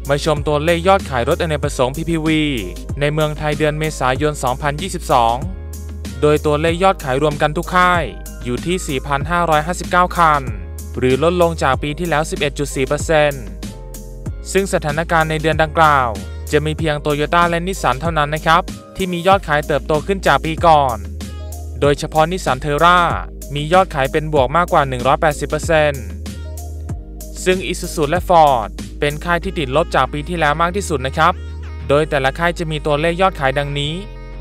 มาชมตัวเลขยอดขายรถอเนกประสงค์ PPV ในเมืองไทยเดือนเมษายน 2022 โดยตัวเลขยอดขายรวมกันทุกค่ายอยู่ที่ 4,559 คัน หรือลดลงจากปีที่แล้ว 11.4%ซึ่งสถานการณ์ในเดือนดังกล่าวจะมีเพียงโตโยต้าและนิสสันเท่านั้นนะครับที่มียอดขายเติบโตขึ้นจากปีก่อนโดยเฉพาะนิสสันเทอร่ามียอดขายเป็นบวกมากกว่า 180%ซึ่ง Isuzu และ Ford เป็นค่ายที่ติดลบจากปีที่แล้วมากที่สุดนะครับโดยแต่ละค่ายจะมีตัวเลขยอดขายดังนี้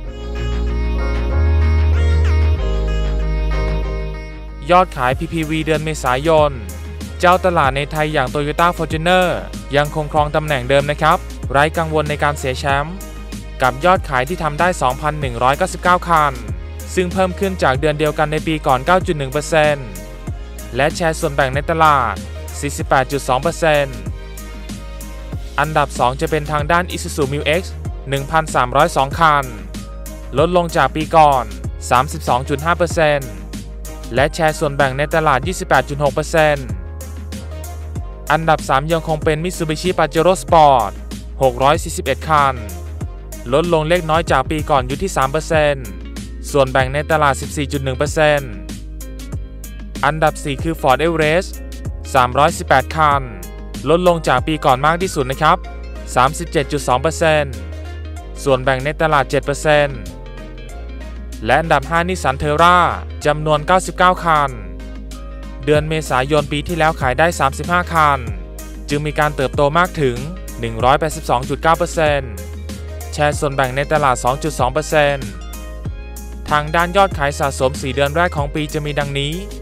ยอดขาย PPV เดือนเมษายนเจ้าตลาดในไทยอย่าง Toyota Fortuner ยังคงครองตำแหน่งเดิมนะครับไร้กังวลในการเสียแชมป์กับยอดขายที่ทำได้ 2,199 คันซึ่งเพิ่มขึ้นจากเดือนเดียวกันในปีก่อน 9.1% และแชร์ส่วนแบ่งในตลาด 48.2% อันดับ 2 จะเป็นทางด้าน Isuzu Mu-X 1,302 คันลดลงจากปีก่อน 32.5% และแชร์ส่วนแบ่งในตลาด 28.6% อันดับ 3 ยังคงเป็น Mitsubishi Pajero Sport 641 คันลดลงเล็กน้อยจากปีก่อนอยู่ที่ 3%ส่วนแบ่งในตลาด 14.1% อันดับ 4 คือ Ford Everest 318 คันลดลงจากปีก่อนมากที่สุดนะครับ 37.2% ส่วนแบ่งในตลาด 7% และอันดับ 5 Nissan Terra จำนวน 99 คันเดือนเมษายนปีที่แล้วขายได้ 35 คันจึงมีการเติบโตมากถึง 182.9% แชร์ส่วนแบ่งในตลาด 2.2%ทางด้านยอดขายสะสม4เดือนแรกของปีจะมีดังนี้